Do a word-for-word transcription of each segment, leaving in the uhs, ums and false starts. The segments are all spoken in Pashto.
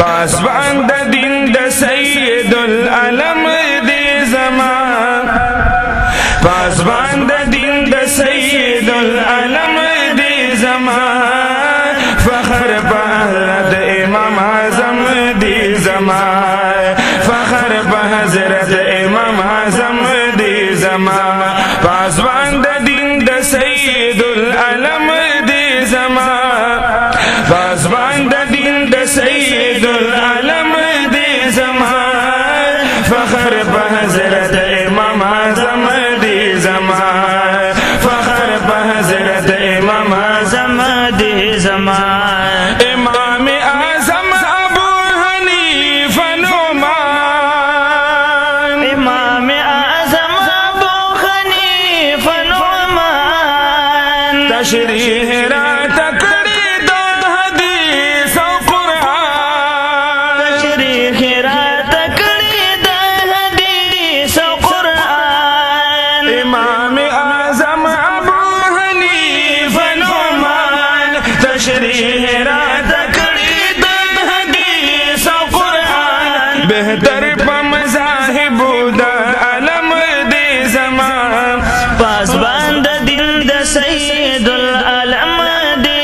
पासबान द दिन द सैयदुल अलम दे ज़मान, पासबान द दिन द सैयदुल अलम दे ज़मान, फखर बहज़रत इमाम आज़म दे ज़मान, फखर बहज़रत इमाम आज़म दे ज़मान, पासबान द दिन द सैयदुल अलम दे ज़मान, पासबान द दिन द सैयदुल अलम दे ज़मान, फखर बहज़रत इमाम आज़म दे ज़मान, फखर बहज़रत इमाम आज़म दे ज़मान। इमाम आज़म अबू हनीफ़ा नुमान, इमाम आज़म अबू हनीफ़ा नुमान, तशरीह रात कड़ी दो हदीस और कुरान, तशरीह रात कड़ी दो हदीस और कुरान। इमाम आज़म अबू हनीफ़ा नुमान, तशरीह रात कड़ी दो हदीस और कुरान, बेहतर मज़ाहिब द अलम दे ज़मान, पासबान द दिन द सैयदुल अलम दे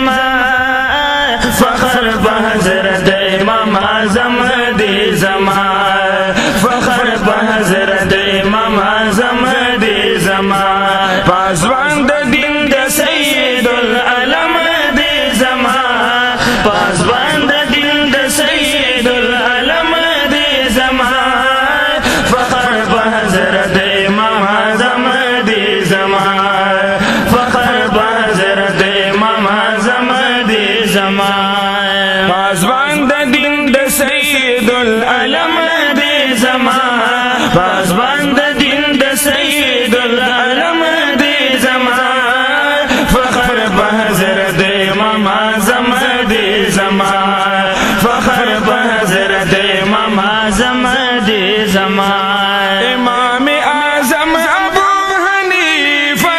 ज़मान, फखर बहज़रत इमाम आज़म दे ज़मान, फखर बहज़रत इमाम आज़म दे ज़मान, पासबान द दिन द सैयदुल अलम दे ज़मान, पासबान द दिन द सैयदुल अलम दे ज़मान, फखर बहज़रत इमाम आज़म दे ज़मान, फखर बहज़रत इमाम आज़म दे ज़मान, पासबान द दिन द सैयदुल अलम दे ज़मान, पासबान द दिन द सैयदुल अलम दे ज़मान, फखर बहज़रत इमाम आज़म दे ज़मान, फखर बहज़रत इमाम आज़म दे ज़मान। इमाम आज़म अबू हनीफ़ा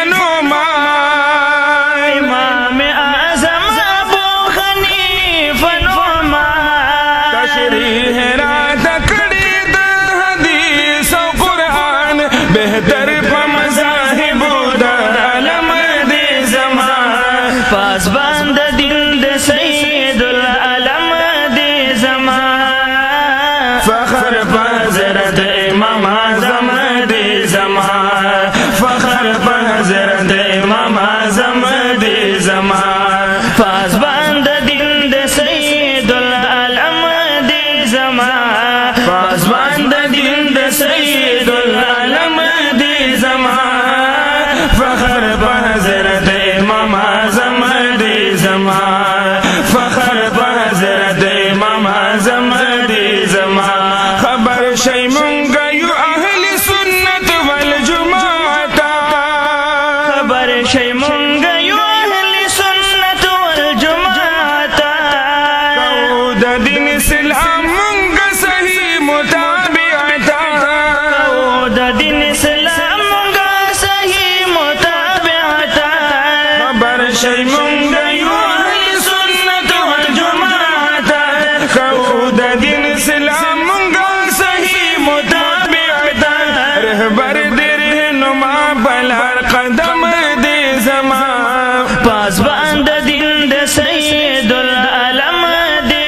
नुमान, इमाम आज़म अबू हनीफ़ा नुमान, तशरीह रात कड़ी दो हदीस और कुरान, बेहतर मज़ाहिब द अलम दे ज़मान, पासबान द दिन द सैयदुल अलम दे ज़मान, फखर बहज़रत इमाम आज़म दे ज़मान, फखर बहज़रत इमाम आज़म दे ज़मान, पासबान द दिन द सैयदुल अलम दे ज़मान, पासबान द दिन द सैयदुल अलम दे ज़मान, फखर बहज़रत इमाम आज़म दे ज़मान, फखर बहज़रत इमाम आज़म दे ज़मान। खबर शै मुंगा यू अहले सुन्नत वल जुमाता, खबर शै मुंगा यू अहले सुन्नत वल जुमाता, कऊद दिन इस्लाम मुंगा सही मुताबिअता, कऊद दिन इस्लाम मुंगा सही मुताबिअता, खबर शै मुंगा यू अहले सुन्नत वल जुमाता, कऊद दिन इस्लाम मुंगा सही मुताबिअता, रहबर दे रहनुमा बलहर कदम दे ज़मान, पासबान द दिन द सैयदुल अलम दे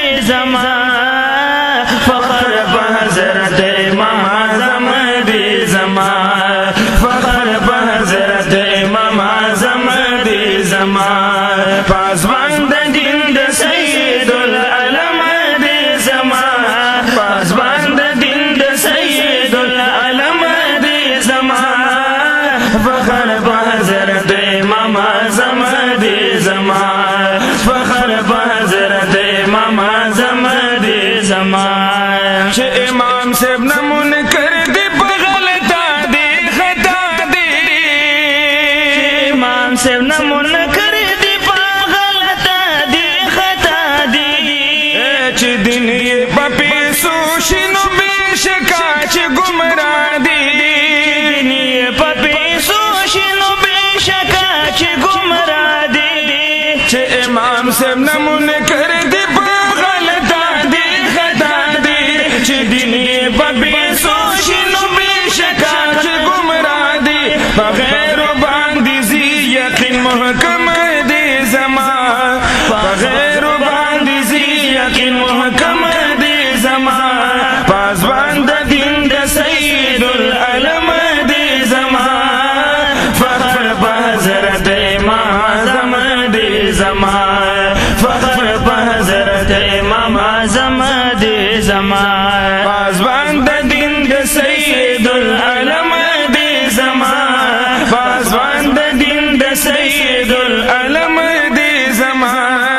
ज़मान, फखर बहज़रत इमाम आज़म दे ज़मान, फखर बहज़रत इमाम आज़म दे ज़मान, पासबान द दिन द सैयदुल अलम दे ज़मान, पासबान द दिन द सैयदुल अलम दे ज़मान, फखर बहज़रत इमाम आज़म दे ज़मान, फखर बहज़रत इमाम आज़म दे ज़मान। शे इमाम से नमून कर दे बगलता दे खता दे, इमाम से नमून कर दे बगलता दे खता दे, एच दिन ये पपी सूशिनो बेशकाच गुमराह दे, दिन ये पपी सूशिनो बेशकाच गुमराह दे, इमाम से नमून कर दे बगलता दे یقین محکم دی زما پاسبان د دین د سید العالم دی زما فخر په حضرت امام اعظم دی زما فخر په حضرت امام اعظم دی زما پاسبان د دین د سید العالم دی زما پاسبان د دین د سید العالم دی زما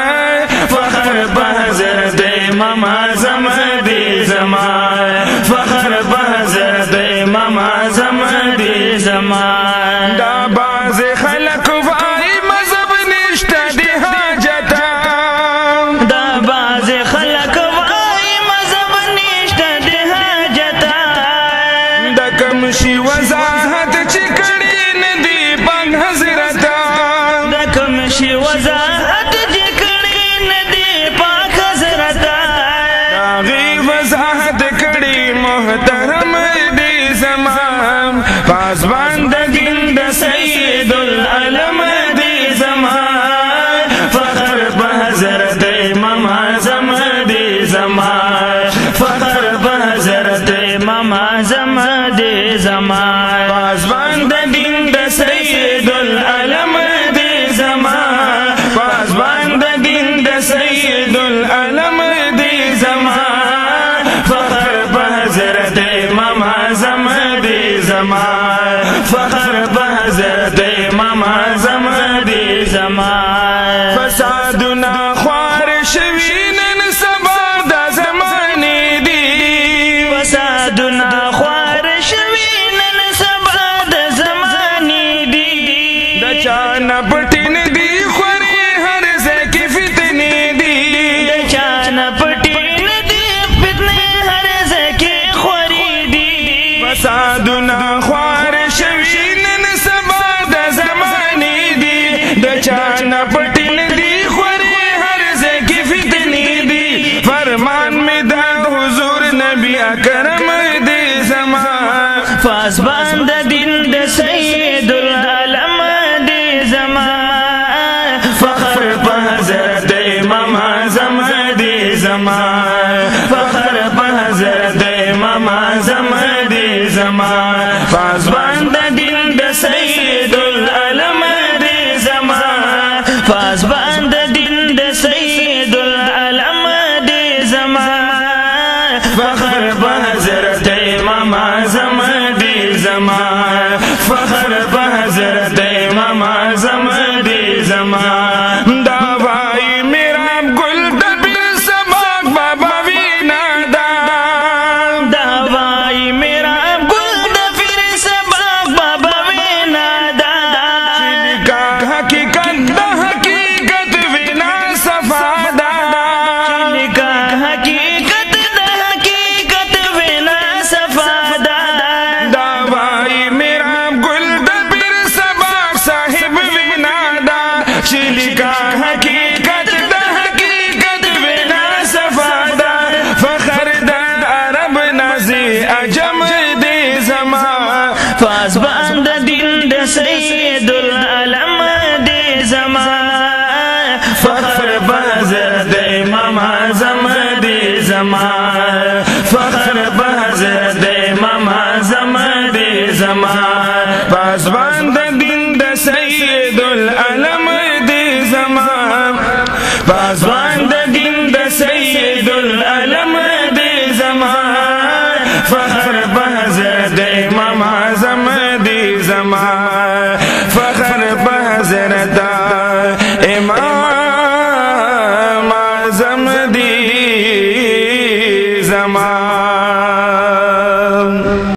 فخر په حضرت امام اعظم دی زما فخر په حضرت امام اعظم دی زما دا باز خلق وای مذهب نشته دی حاجتا دا باز خلق وای مذهب نشته دی حاجتا دا کم شي وضاحت چې کړي ندی پنګ حضرت دا کم شي وضاحت چې کړي ندی پاک حضرت دا غي وضاحت کړي محترم دی زما پاسبان د دین د سید العالم دی زما فخر په حضرت امام اعظم دی زما فخر په حضرت امام اعظم دی زما پاسبان د دین د سید العالم دی زما پاسبان د دین د سید العالم دی زما فخر په حضرت امام اعظم دی زما فخر په حضرت امام اعظم دی زما فسادنا خوار شوی نن سبا د زمانه دی فسادنا خوار شوی نن سبا د زمانه دی د چانه پټین دی خوري هر ځکه فتنه دی د چانه پټین دی فتنه هر ځکه خوري دی فسادنا خوار شوی نن سبا د زمانه دی د چانه پټین دی خوري هر ځکه فتنه دی فرمان می د حضور نبی اکرم دی زما پاسبان د دین د سید العالم دی زما فخر په حضرت امام اعظم دی زما فخر په حضرت امام اعظم دی زما پاسبان د دین د سید العالم دی زما پاسبان د دین د سید العالم دی زما فخر په حضرت امام اعظم دی زما فخر په حضرت امام اعظم دی زما دا وای میرا گل د پیر سباق بابا وینا دا دا وای میرا گل د پیر سباق بابا وینا دا چې کا حقیقت د حقیقت وینا صفا دا چې کا حقیقت د حقیقت وینا صفا دا دا وای میرا گل د پیر سباق صاحب وینا دا چې کا حقیقت د حقیقت وینا صفا دا فخر د عرب نازي عجم دی زما پاسبان د دین د سید العالم دی زما فخر په حضرت امام اعظم دی زما فخر په حضرت امام اعظم دی زما پاسبان د دین د سید العالم دی زما پاسبان د دین د سید العالم دی زما فخر په حضرت امام اعظم دی زما فخر په حضرت امام